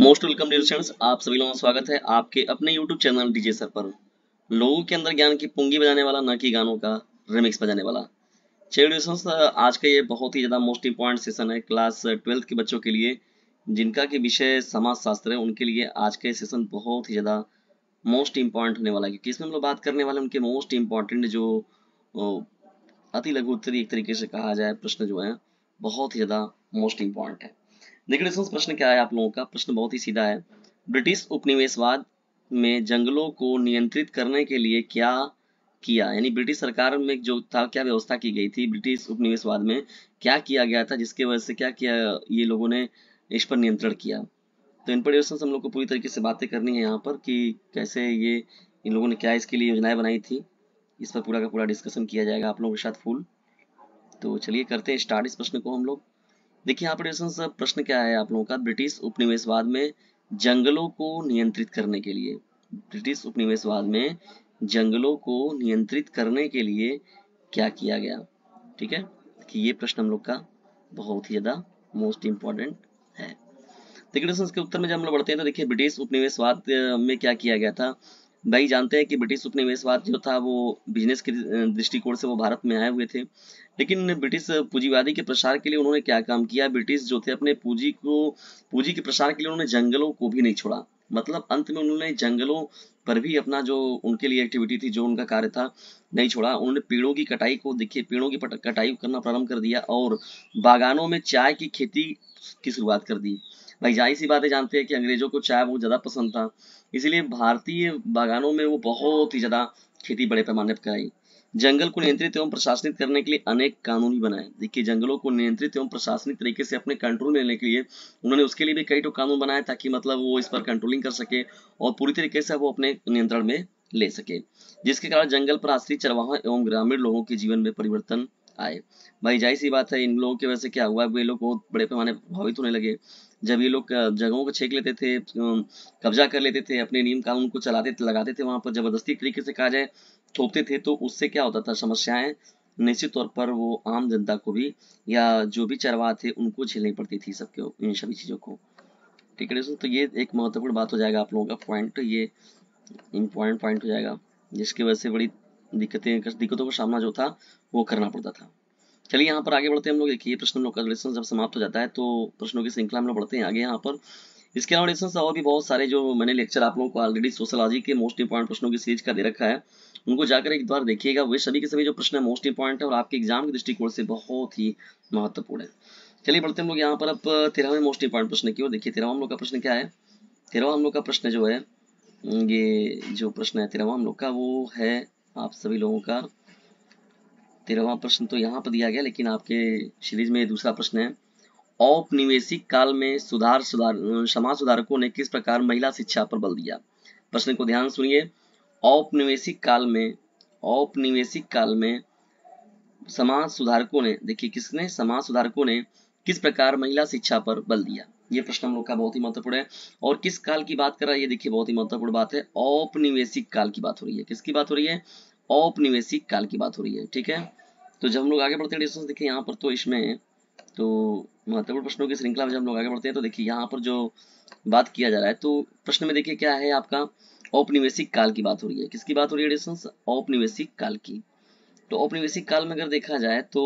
Most welcome dear students, आप सभी लोगों का स्वागत है आपके अपने यूट्यूब चैनल डीजे सर पर। लोगों के अंदर ज्ञान की पुंगी बजाने वाला, न कि गानों का रिमिक्स बजाने वाला। चलिए स्टूडेंट्स, आज का ये बहुत ही ज़्यादा मोस्ट इंपॉर्टेंट सेशन है क्लास 12th के बच्चों के लिए, जिनका के विषय समाज शास्त्र है। उनके लिए आज का सेशन बहुत ही ज़्यादा मोस्ट इंपॉर्टेंट होने वाला है, क्योंकि इसमें हम लोग बात करने वाले उनके मोस्ट इंपॉर्टेंट जो अति लघु उत्तरी एक तरीके से कहा जाए प्रश्न जो है बहुत ही ज़्यादा मोस्ट इंपॉर्टेंट है। देखिए दोस्तों, प्रश्न क्या है आप लोगों का। प्रश्न बहुत ही सीधा है। ब्रिटिश उपनिवेशवाद में जंगलों को नियंत्रित करने के लिए क्या किया, यानी ब्रिटिश सरकार में जो था क्या व्यवस्था की गई थी, ब्रिटिश उपनिवेशवाद में क्या किया गया था, जिसके वजह से क्या किया ये लोगों ने इस पर नियंत्रण किया। तो इन पर हम लोग को पूरी तरीके से बातें करनी है यहाँ पर कि कैसे ये इन लोगों ने क्या इसके लिए योजनाएं बनाई थी। इस पर पूरा का पूरा डिस्कशन किया जाएगा आप लोगों के साथ फुल। तो चलिए करते हैं स्टार्ट इस प्रश्न को हम लोग। देखिए यहाँ पर प्रश्न क्या है आप लोगों का। ब्रिटिश उपनिवेशवाद में जंगलों को नियंत्रित करने के लिए, ब्रिटिश उपनिवेशवाद में जंगलों को नियंत्रित करने के लिए क्या किया गया। ठीक है, कि ये प्रश्न हम लोग का बहुत ही ज्यादा मोस्ट इंपॉर्टेंट है। देखिए दोस्तों, इसके उत्तर में जब हम लोग बढ़ते हैं तो देखिए ब्रिटिश उपनिवेशवाद में क्या किया गया था। भाई जानते हैं कि ब्रिटिश उपनिवेशवाद जो था वो बिजनेस के दृष्टिकोण से वो भारत में आए हुए थे, लेकिन ब्रिटिश पूंजीवादी के प्रसार के लिए उन्होंने क्या काम किया। ब्रिटिश जो थे अपने पूंजी के प्रसार के लिए उन्होंने जंगलों को भी नहीं छोड़ा। मतलब अंत में उन्होंने जंगलों पर भी अपना जो उनके लिए एक्टिविटी थी, जो उनका कार्य था, नहीं छोड़ा। उन्होंने पेड़ों की कटाई को, देखिए पेड़ों की कटाई करना प्रारंभ कर दिया और बागानों में चाय की खेती की शुरुआत कर दी। भाई जाहिर सी बात है, जानते हैं कि अंग्रेजों को चाय बहुत ज्यादा पसंद था, इसलिए भारतीय बागानों में वो बहुत ही ज्यादा खेती बड़े पैमाने पर कराई। जंगल को नियंत्रित एवं प्रशासनित करने के लिए अनेक कानून भी बनाए। देखिए जंगलों को नियंत्रित एवं प्रशासनिक तरीके से अपने कंट्रोल में लेने के लिए उन्होंने उसके लिए भी कई तो कानून बनाए, ताकि मतलब वो इस पर कंट्रोलिंग कर सके और पूरी तरीके से वो अपने नियंत्रण में ले सके, जिसके कारण जंगल पर आश्रित चरवाहा एवं ग्रामीण लोगों के जीवन में परिवर्तन आए। भाई जाहिर सी बात है, इन लोगों की वजह से क्या हुआ, वे लोग बहुत बड़े पैमाने पर प्रभावित होने लगे। जब ये लोग जगहों को छेक लेते थे, कब्जा कर लेते थे, अपने नियम कानून को चलाते थे, लगाते थे, वहां पर जबरदस्ती तरीके से कहा जाए थोपते थे, तो उससे क्या होता था, समस्याएं निश्चित तौर पर वो आम जनता को भी या जो भी चरवाहा थे उनको झेलनी पड़ती थी सबको, इन सभी चीजों को। ठीक है दोस्तों, तो ये एक महत्वपूर्ण बात हो जाएगा आप लोगों का पॉइंट, ये इम्पोर्टेंट पॉइंट हो जाएगा, जिसकी वजह से बड़ी दिक्कतों का सामना जो था वो करना पड़ता था। चलिए यहाँ पर आगे बढ़ते हैं हम लोग। देखिए प्रश्न हम लोग का लेसन जब समाप्त हो जाता है तो प्रश्नों की श्रृंखला हम लोग बढ़ते हैं आगे यहाँ पर। इसके अलावा लेसन और भी बहुत सारे जो मैंने लेक्चर आप लोगों को ऑलरेडी सोशलॉजी के मोस्ट इंपॉर्टेंट प्रश्नों की सीरीज का दे रखा है, उनको जाकर एक बार देखिएगा। वे सभी के सभी जो प्रश्न है मोस्ट इंपॉर्टेंट है और आपके एग्जाम के दृष्टिकोण से बहुत ही महत्वपूर्ण है। चलिए बढ़ते हैं हम लोग यहाँ पर अब 13वें मोस्ट इंपॉर्टेंट प्रश्न की ओर। देखिए 13वां हम लोग का प्रश्न क्या है। 13वां हम लोग का प्रश्न जो है, ये जो प्रश्न है 13वां हम लोग का वो है आप सभी लोगों का 13वां प्रश्न तो यहाँ पर दिया गया, लेकिन आपके सीरीज में दूसरा प्रश्न है। औपनिवेशिक काल में समाज सुधारकों ने किस प्रकार महिला शिक्षा पर बल दिया। प्रश्न को ध्यान सुनिए। औपनिवेशिक काल में समाज सुधारकों ने, देखिए किसने, समाज सुधारकों ने किस प्रकार महिला शिक्षा पर बल दिया। ये प्रश्न हम लोग का बहुत ही महत्वपूर्ण है। और किस काल की बात कर रहा है, ये देखिए बहुत ही महत्वपूर्ण बात है। औपनिवेशिक काल की बात हो रही है। किसकी बात हो रही है, औपनिवेशिक काल की बात हो रही है। ठीक है, तो जब हम लोग आगे बढ़ते हैं देखिए यहाँ पर तो इसमें तो महत्वपूर्ण प्रश्नों की श्रृंखला में जब हम लोग आगे बढ़ते हैं तो देखिए यहाँ पर जो बात किया जा रहा है, तो प्रश्न में देखिए क्या है आपका, औपनिवेशिक काल की बात हो रही है। किसकी बात हो रही है, औपनिवेशिक काल की। तो औपनिवेशिक काल में अगर देखा जाए तो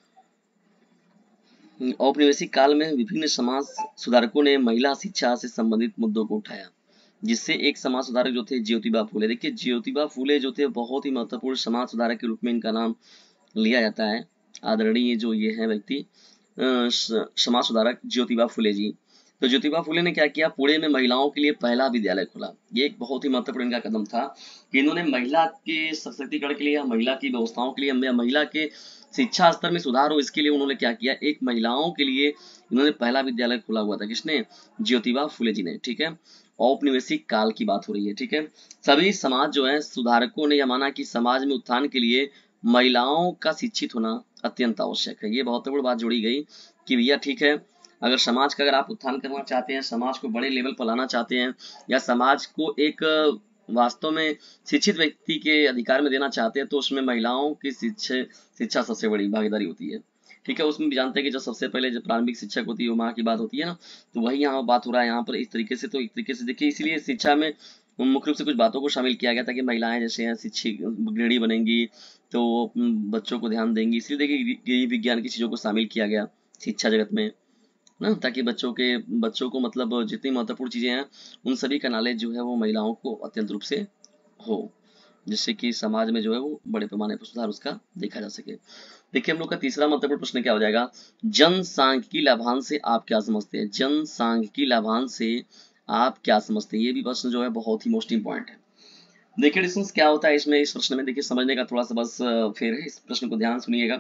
औपनिवेशिक काल में विभिन्न समाज सुधारकों ने महिला शिक्षा से संबंधित मुद्दों को उठाया, जिससे एक समाज सुधारक जो थे ज्योतिबा फूले। देखिए ज्योतिबा फूले जो थे बहुत ही महत्वपूर्ण समाज सुधारक के रूप में इनका नाम लिया जाता है। आदरणीय जो ये है व्यक्ति समाज सुधारक ज्योतिबा फूले जी। तो ज्योतिबा फूले ने क्या किया, पुणे में महिलाओं के लिए पहला विद्यालय खोला। ये एक बहुत ही महत्वपूर्ण इनका कदम था कि इन्होंने महिला के सशक्तिकरण के लिए, महिला की व्यवस्थाओं के लिए, महिला के शिक्षा स्तर में सुधार हो, इसके लिए उन्होंने क्या किया, एक महिलाओं के लिए इन्होंने पहला विद्यालय खोला हुआ था। किसने, ज्योतिबा फूले जी ने। ठीक है, औपनिवेशिक काल की बात हो रही है। ठीक है, सभी समाज जो है सुधारकों ने यह माना कि समाज में उत्थान के लिए महिलाओं का शिक्षित होना अत्यंत आवश्यक है। ये महत्वपूर्ण बात जोड़ी गई कि भैया ठीक है, अगर समाज का अगर आप उत्थान करना चाहते हैं, समाज को बड़े लेवल पर लाना चाहते हैं, या समाज को एक वास्तव में शिक्षित व्यक्ति के अधिकार में देना चाहते हैं, तो उसमें महिलाओं की शिक्षा सबसे बड़ी भागीदारी होती है। ठीक है। उसमें भी जानते हैं कि जो सबसे पहले जो प्रारंभिक शिक्षक होती है वो माँ की बात होती है ना, तो वही यहाँ बात हो रहा है यहाँ पर इस तरीके से। तो एक तरीके से देखिए, इसीलिए शिक्षा में मुख्य रूप से कुछ बातों को शामिल किया गया ताकि महिलाएं जैसे हैं शिक्षित गृहिणी बनेंगी तो वो बच्चों को ध्यान देंगी, इसलिए देखिए गृह विज्ञान की चीज़ों को शामिल किया गया शिक्षा जगत में ना, ताकि बच्चों को मतलब जितनी महत्वपूर्ण चीज़ें हैं उन सभी का नॉलेज जो है वो महिलाओं को अत्यंत रूप से हो, जिससे कि समाज में जो है वो बड़े पैमाने पर सुधार उसका देखा जा सके। देखिए हम लोग का तीसरा महत्वपूर्ण प्रश्न क्या हो जाएगा, जनसांख्यिकी लाभांश से आप क्या समझते हैं। जनसांख्यिकी लाभांश से आप क्या समझते हैं, ये भी प्रश्न जो है बहुत ही मोस्ट इंपॉर्टेंट है। देखिए डिस्टेंस क्या होता है इसमें, इस प्रश्न में देखिए समझने का थोड़ा सा बस फेर है, इस प्रश्न को ध्यान सुनिएगा।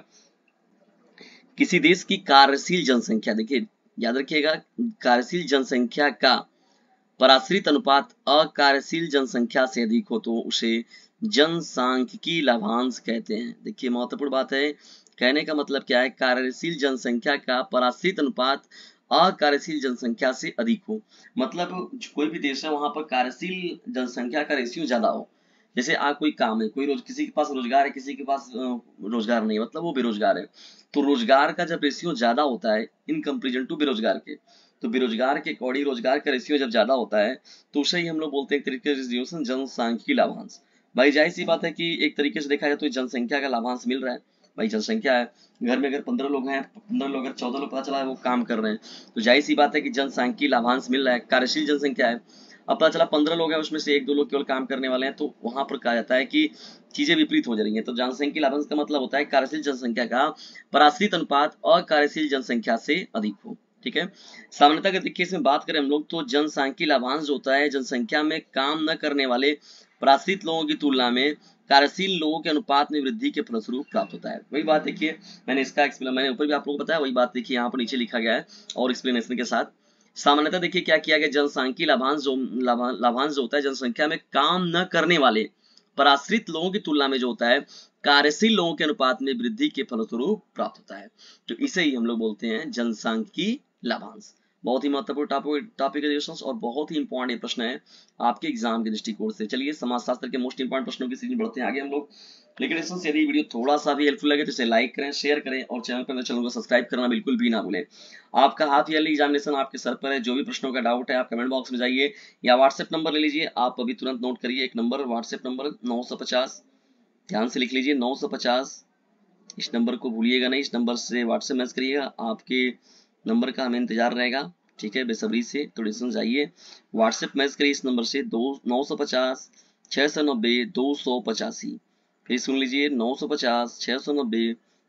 किसी देश की कार्यशील जनसंख्या, देखिए याद रखिएगा, कार्यशील जनसंख्या का पराश्रित अनुपात अकार्यशील जनसंख्या से अधिक हो तो उसे जनसांख्यिकी लाभांश कहते हैं। देखिए महत्वपूर्ण बात है, कहने का मतलब क्या है, कार्यशील जनसंख्या का पराश्रित अनुपात अकार्यशील जनसंख्या से अधिक हो, मतलब कोई भी देश है वहां पर कार्यशील जनसंख्या का रेशियो ज्यादा हो। जैसे कोई काम है, कोई किसी के पास रोजगार है, किसी के पास रोजगार नहीं है, मतलब वो बेरोजगार है, तो रोजगार का जब रेशियो ज्यादा होता है इन कंपेरिजन टू बेरोजगार के, तो बेरोजगार के अकॉर्डिंग रोजगार का रेशियो जब ज्यादा होता है तो उसे ही हम लोग बोलते हैं एक तरीके से जनसांख्यिकी लाभांश। भाई जाहिर सी बात है कि एक तरीके से देखा जाए तो जनसंख्या का लाभांश मिल रहा है, भाई जनसंख्या है, घर में अगर 15 लोग हैं, 15 लोग अगर 14 लोग पता चला है वो काम कर रहे हैं, तो जाहिर सी बात है कि जनसांख्यिकी लाभांश मिल रहा है, कार्यशील जनसंख्या है। अब पता चला 15 लोग हैं उसमें से 1-2 लोग केवल काम करने वाले हैं, तो वहां पर कहा जाता है कि चीजें विपरीत हो जा रही हैं। तो जनसंख्यिकी लाभांश का मतलब होता है कार्यशील जनसंख्या का पराश्रित अनुपात अकार्यशील जनसंख्या से अधिक हो। ठीक है। सामान्यतः अगर देखिए इसमें बात करें हम लोग तो जनसांख्यिकी लाभांश जो होता है जनसंख्या में काम न करने वाले पराश्रित लोगों की तुलना में कार्यशील लोगों के अनुपात में वृद्धि के फलस्वरूप प्राप्त होता है। वही बात देखिए, मैंने ऊपर भी आप लोगों को बताया, वही बात देखिए यहाँ पर नीचे लिखा गया है और एक्सप्लेनेशन के साथ। सामान्यतः देखिए क्या किया गया, जनसांख्यिकी लाभांश जो होता है जनसंख्या में काम न करने वाले पराश्रित लोगों की तुलना में जो होता है कार्यशील लोगों के अनुपात में वृद्धि के फलस्वरूप प्राप्त होता है, तो इसे ही हम लोग बोलते हैं जनसांख्यिकी लाभांश। बहुत ही महत्वपूर्ण टॉपिक है और बहुत ही इंपॉर्टेंट प्रश्न है आपके एग्जाम के दृष्टिकोण से। चलिए समाजशास्त्र के मोस्ट इंपॉर्टेंट प्रश्नों की सीरीज बढ़ते हैं आगे हम लोग। लेकिन इसमें यदि वीडियो थोड़ा सा भी हेल्पफुल लगे तो इसे लाइक करें, शेयर करें और चैनल को सब्सक्राइब करना बिल्कुल भी ना भूलें। आपका हाफ ईयरली एग्जामिनेशन आपके सर पर है, जो भी प्रश्नों का डाउट है आप कमेंट बॉक्स में जाइए या व्हाट्सएप नंबर ले लीजिए, आप अभी तुरंत नोट करिए एक नंबर, व्हाट्सएप नंबर 950, ध्यान से लिख लीजिए 950, इस नंबर को भूलिएगा नहीं, इस नंबर से व्हाट्सएप मैसेज करिएगा, आपके नंबर का हमें इंतजार रहेगा। ठीक है, बेसब्री से थोड़ी सुन जाइए, व्हाट्सएप मैसेज करिए इस नंबर से 950 690 285, फिर सुन लीजिए 950 690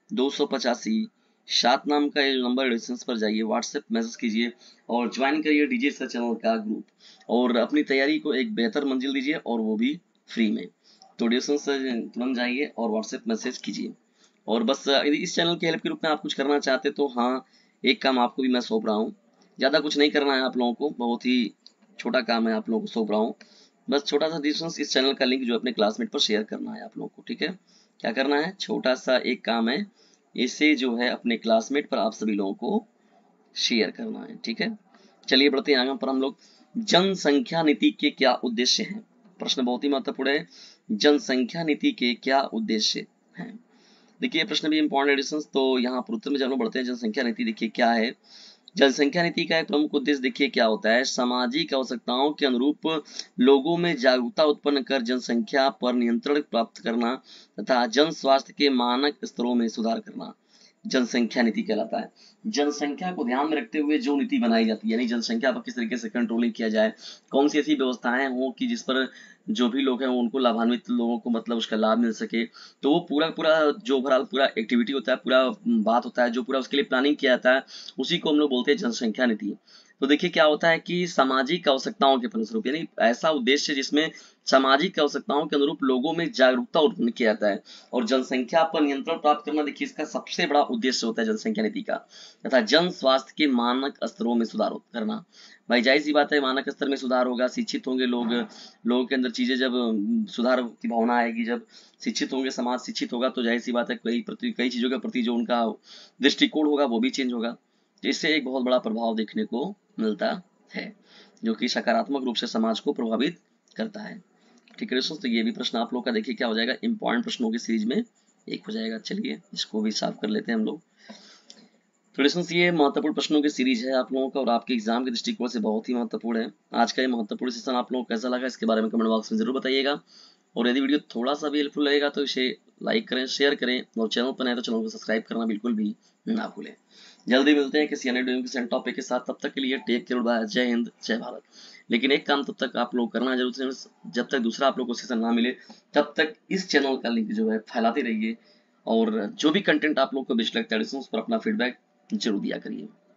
285। सात नाम का ये नंबर डिस्टेंस पर जाइए, व्हाट्सएप मैसेज कीजिए और ज्वाइन करिए डीजे सर चैनल का ग्रुप, और अपनी तैयारी को एक बेहतर मंजिल दीजिए और वो भी फ्री में। तो डिस्टेंस से तुरंत जाइए और व्हाट्सएप मैसेज कीजिए। और बस यदि इस चैनल की हेल्प के रूप में आप कुछ करना चाहते तो हाँ, एक काम आपको भी मैं सौंप रहा हूँ, ज़्यादा कुछ नहीं करना है आप लोगों को, बहुत ही छोटा काम है आप लोगों को सौंप रहा हूँ। बस छोटा सा डिस्टेंस, इस चैनल का लिंक जो अपने क्लासमेट पर शेयर करना है आप लोगों को। ठीक है, क्या करना है, छोटा सा एक काम है, इसे जो है अपने क्लासमेट पर आप सभी लोगों को शेयर करना है। ठीक है, चलिए बढ़ते हैं आगे पर हम लोग। जनसंख्या नीति के क्या उद्देश्य हैं, प्रश्न बहुत ही महत्वपूर्ण है, जनसंख्या नीति के क्या उद्देश्य हैं। देखिए प्रश्न भी इंपॉर्टेंट एडिशंस, तो यहाँ पर उत्तर में जब बढ़ते हैं, जनसंख्या नीति देखिए क्या है। जनसंख्या नीति का एक प्रमुख उद्देश्य देखिए क्या होता है, सामाजिक आवश्यकताओं के अनुरूप लोगों में जागरूकता उत्पन्न कर जनसंख्या पर नियंत्रण प्राप्त करना तथा जन स्वास्थ्य के मानक स्तरों में सुधार करना जनसंख्या नीति कहलाता है। जनसंख्या को ध्यान में रखते हुए जो नीति बनाई जाती है, यानी जनसंख्या पर किस तरीके से कंट्रोलिंग किया जाए, कौन सी ऐसी व्यवस्थाएं हो कि जिस पर जो भी लोग हैं उनको लाभान्वित लोगों को मतलब उसका लाभ मिल सके, तो वो पूरा पूरा जो ओवरऑल पूरा एक्टिविटी होता है, पूरा बात होता है, जो पूरा उसके लिए प्लानिंग किया जाता है, उसी को हम लोग बोलते हैं जनसंख्या नीति। तो देखिए क्या होता है कि सामाजिक आवश्यकताओं के फलस्वरूप, यानी ऐसा उद्देश्य जिसमें सामाजिक आवश्यकताओं के अनुरूप लोगों में जागरूकता उत्पन्न किया जाता है और जनसंख्या पर नियंत्रण प्राप्त करना, देखिए इसका सबसे बड़ा उद्देश्य होता है जनसंख्या नीति का, तथा जन स्वास्थ्य के मानक स्तरों में सुधार करना। भाई जाहिर सी बात है, मानक स्तर में सुधार होगा, शिक्षित होंगे लोग, लोगों के अंदर चीजें जब सुधार की भावना आएगी, जब शिक्षित होंगे, समाज शिक्षित होगा, तो जाहिर सी बात है कई चीजों के प्रति जो उनका दृष्टिकोण होगा वो भी चेंज होगा, तो इससे एक बहुत बड़ा प्रभाव देखने को मिलता है जो कि सकारात्मक रूप से समाज को प्रभावित करता है। ठीक है दोस्तों, तो ये भी प्रश्न आप लोग का देखिए क्या हो जाएगा, इंपॉर्टेंट प्रश्नों की सीरीज में एक हो जाएगा। चलिए इसको भी साफ कर लेते हैं हम लोग। स्टूडेंट्स ये महत्वपूर्ण प्रश्नों की सीरीज है आप लोगों का और आपके एग्जाम के दृष्टिकोण से बहुत ही महत्वपूर्ण है। आज का ये महत्वपूर्ण सेशन आप लोगों को कैसा लगा इसके बारे में कमेंट बॉक्स में जरूर बताइएगा और यदि वीडियो थोड़ा सा भी हेल्पफुल लगेगा तो इसे लाइक करें, शेयर करें और चैनल पर नए तो चैनल को सब्सक्राइब करना बिल्कुल भी ना भूलें। जल्दी मिलते हैं किसी अन्य वीडियो के टॉपिक के साथ, तब तक के लिए टेक केयर, बाय, जय हिंद जय भारत। लेकिन एक काम तब तक आप लोग करना जरूर, जब तक दूसरा आप लोग को सेशन ना मिले तब तक इस चैनल का लिंक जो है फैलाते रहिए और जो भी कंटेंट आप लोग को बेस्ट लगता है उस पर अपना फीडबैक जरूर दिया करिए।